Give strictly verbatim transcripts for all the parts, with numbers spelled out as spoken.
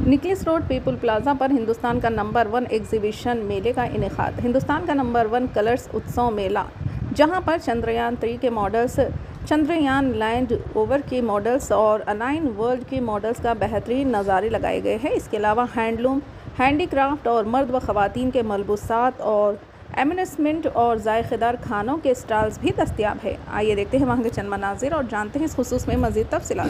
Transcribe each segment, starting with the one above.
निकलेस road People plaza पर हिंदुस्तान का number one exhibition मेले का इनेकाद। हिंदुस्तान का नंबर वन कलर्स उत्सव मेला, जहां पर चंद्रयान थ्री के मॉडल्स, चंद्रयान लैंड ओवर के मॉडल्स और अलाइन वर्ल्ड के मॉडल्स का बेहतरीन नज़ारे लगाए गए हैं। इसके अलावा हैंडलूम, हैंडीक्राफ्ट और मर्द व ख़वातीन के मलबूसात और एम्यूनिसमेंट और जायकेदार खानों के स्टॉल्स भी दस्तियाब है। आइए देखते हैं वहाँ के चंद मनाजिर और जानते हैं इस खुसूस में मज़ीद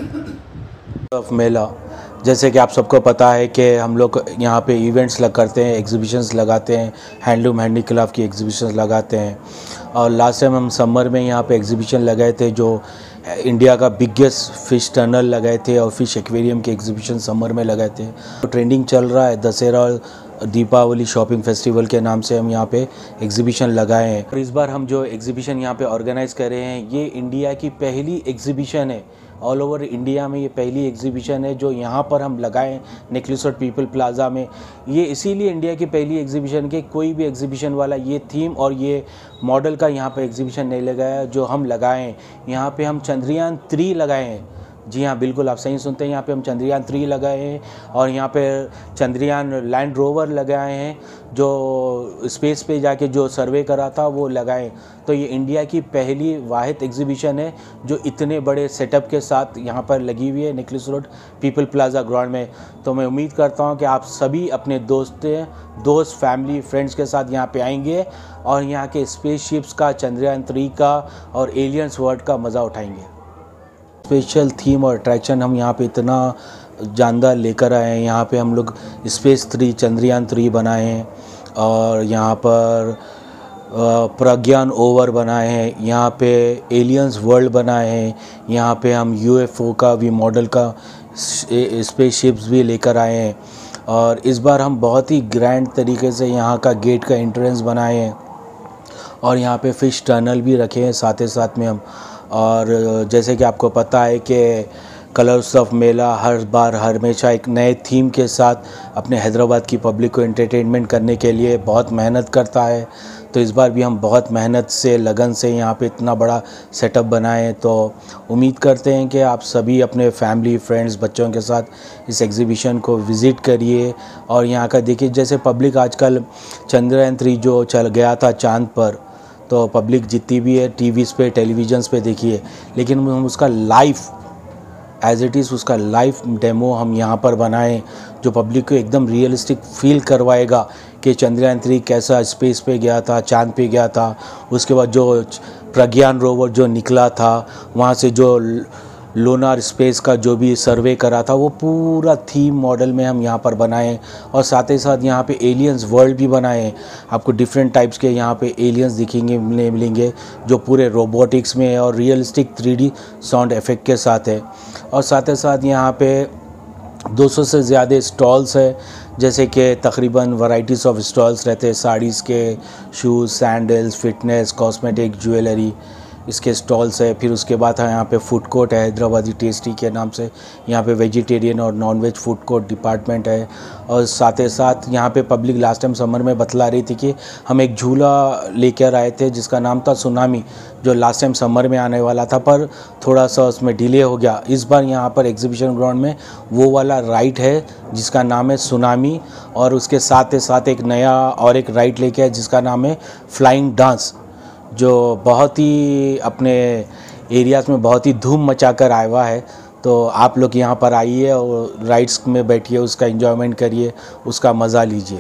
तफसीलात। मेला, जैसे कि आप सबको पता है कि हम लोग यहाँ पे इवेंट्स लग करते हैं, एग्जीबिशंस लगाते हैं, हैंडलूम हैंडीक्राफ्ट की एग्जीबिशंस लगाते हैं। और लास्ट टाइम हम समर में यहाँ पे एग्जीबिशन लगाए थे जो इंडिया का बिगेस्ट फ़िश टनल लगाए थे और फिश एक्वेरियम के एग्जीबिशन समर में लगाए थे। तो ट्रेंडिंग चल रहा है दशहरा और दीपावली शॉपिंग फेस्टिवल के नाम से हम यहाँ पे एग्जीबिशन लगाए हैं। और इस बार हम जो एग्जीबिशन यहाँ पे ऑर्गेनाइज़ कर रहे हैं, ये इंडिया की पहली एग्जीबिशन है। ऑल ओवर इंडिया में ये पहली एग्जीबिशन है जो यहाँ पर हम लगाएं नेकलेस रोड पीपल प्लाजा में। ये इसीलिए इंडिया की पहली एग्जीबिशन के कोई भी एग्जीबिशन वाला ये थीम और ये मॉडल का यहाँ पर एग्जीबिशन नहीं लगाया जो हम लगाएं। यहाँ पे हम चंद्रयान थ्री लगाए हैं। जी हाँ, बिल्कुल आप सही सुनते हैं। यहाँ पे हम चंद्रयान थ्री लगाए हैं और यहाँ पे चंद्रयान लैंड रोवर लगाए हैं जो स्पेस पे जाके जो सर्वे करा था वो लगाए। तो ये इंडिया की पहली वाहिद एग्जीबिशन है जो इतने बड़े सेटअप के साथ यहाँ पर लगी हुई है Necklace Road People Plaza ground में। तो मैं उम्मीद करता हूँ कि आप सभी अपने दोस्त दोस्त फैमिली फ्रेंड्स के साथ यहाँ पे आएंगे और यहाँ के स्पेसशिप्स का, चंद्रयान थ्री का और एलियंस वर्ल्ड का मज़ा उठाएंगे। स्पेशल थीम और अट्रैक्शन हम यहाँ पे इतना जानदार लेकर आए हैं। यहाँ पे हम लोग स्पेस थ्री चंद्रयान थ्री बनाए हैं और यहाँ पर प्रज्ञान ओवर बनाए हैं, यहाँ पे एलियंस वर्ल्ड बनाए हैं, यहाँ पे हम यूएफओ का भी मॉडल का स्पेसशिप्स भी लेकर आए हैं। और इस बार हम बहुत ही ग्रैंड तरीके से यहाँ का गेट का एंट्रेंस बनाए हैं और यहाँ पे फ़िश टनल भी रखे हैं साथ ही साथ में हम। और जैसे कि आपको पता है कि कलर्स ऑफ मेला हर बार हर हमेशा एक नए थीम के साथ अपने हैदराबाद की पब्लिक को एंटरटेनमेंट करने के लिए बहुत मेहनत करता है। तो इस बार भी हम बहुत मेहनत से, लगन से यहाँ पे इतना बड़ा सेटअप बनाए हैं। तो उम्मीद करते हैं कि आप सभी अपने फैमिली फ्रेंड्स बच्चों के साथ इस एग्ज़िबिशन को विज़िट करिए और यहाँ का देखिए। जैसे पब्लिक आजकल चंद्रयान थ्री जो चल गया था चाँद पर, तो पब्लिक जितनी भी है टीवीज़ पे, टेलीविज़न्स पे देखिए, लेकिन हम उसका लाइव एज इट इज़ उसका लाइव डेमो हम यहाँ पर बनाएं जो पब्लिक को एकदम रियलिस्टिक फील करवाएगा कि चंद्रयान थ्री कैसा स्पेस पे गया था, चांद पे गया था। उसके बाद जो प्रज्ञान रोवर जो निकला था वहाँ से, जो लूनार स्पेस का जो भी सर्वे करा था, वो पूरा थीम मॉडल में हम यहाँ पर बनाए। और साथ ही साथ यहाँ पे एलियंस वर्ल्ड भी बनाए। आपको डिफरेंट टाइप्स के यहाँ पे एलियंस दिखेंगे मिले मिलेंगे जो पूरे रोबोटिक्स में है और realistic three D sound effect के साथ है। और साथ ही साथ यहाँ पे दो सौ से ज़्यादा स्टॉल्स है, जैसे कि तकरीबन वैराइटीज़ ऑफ स्टॉल्स रहते हैं, साड़ीज़ के, shoes, sandals, fitness, cosmetic, jewellery, इसके स्टॉल्स है। फिर उसके बाद यहाँ पे फूड कोर्ट है हैदराबादी टेस्टी के नाम से। यहाँ पे वेजिटेरियन और non veg food court department है। और साथ ही साथ यहाँ पे पब्लिक लास्ट टाइम समर में बतला रही थी कि हम एक झूला लेकर आए थे जिसका नाम था सुनामी, जो लास्ट टाइम समर में आने वाला था पर थोड़ा सा उसमें डिले हो गया। इस बार यहाँ पर एग्जीबिशन ग्राउंड में वो वाला राइड है जिसका नाम है सुनामी, और उसके साथ ही साथ एक नया और एक राइड लेके आए जिसका नाम है फ्लाइंग डांस, जो बहुत ही अपने एरियाज़ में बहुत ही धूम मचा कर आया हुआ है। तो आप लोग यहाँ पर आइए और राइड्स में बैठिए, उसका एंजॉयमेंट करिए, उसका मज़ा लीजिए।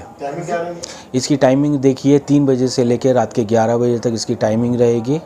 इसकी टाइमिंग देखिए, तीन बजे से लेकर रात के ग्यारह बजे तक इसकी टाइमिंग रहेगी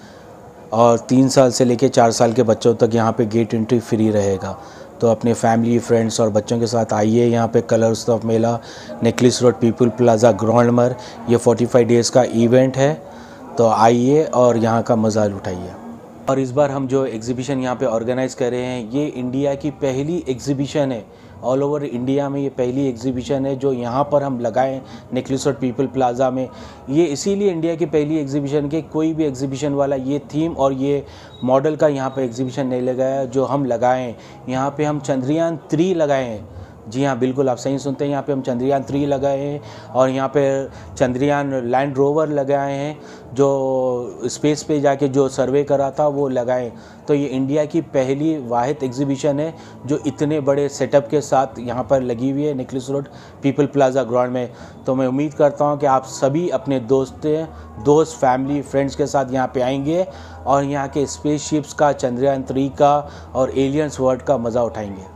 और तीन साल से लेकर चार साल के बच्चों तक यहाँ पे गेट एंट्री फ्री रहेगा। तो अपने फैमिली फ्रेंड्स और बच्चों के साथ आइए यहाँ पे colours of mela Necklace Road People Plaza ground में। ये पैंतालीस डेज़ का इवेंट है, तो आइए और यहाँ का मज़ा उठाइए। और इस बार हम जो एग्ज़िबिशन यहाँ पे ऑर्गेनाइज़ कर रहे हैं, ये इंडिया की पहली एग्ज़िबिशन है। ऑल ओवर इंडिया में ये पहली एग्ज़िबिशन है जो यहाँ पर हम लगाएं नेकलेस रोड पीपल प्लाजा में। ये इसीलिए इंडिया की पहली एग्ज़िबिशन के कोई भी एग्ज़िबिशन वाला ये थीम और ये मॉडल का यहाँ पर एग्ज़िबिशन नहीं लगाया जो हम लगाएं। यहाँ पे हम चंद्रयान थ्री लगाए हैं जी हाँ, बिल्कुल आप सही सुनते हैं। यहाँ पे हम चंद्रयान थ्री लगाए हैं और यहाँ पे चंद्रयान लैंड रोवर लगाए हैं, जो स्पेस पे जाके जो सर्वे करा था वो लगाए। तो ये इंडिया की पहली वाहिद एग्जीबिशन है जो इतने बड़े सेटअप के साथ यहाँ पर लगी हुई है Necklace Road People Plaza ground में। तो मैं उम्मीद करता हूँ कि आप सभी अपने दोस्त दोस्त फैमिली फ्रेंड्स के साथ यहाँ पे आएंगे और यहाँ के स्पेसशिप्स का, चंद्रयान थ्री का और एलियंस वर्ल्ड का मज़ा उठाएंगे।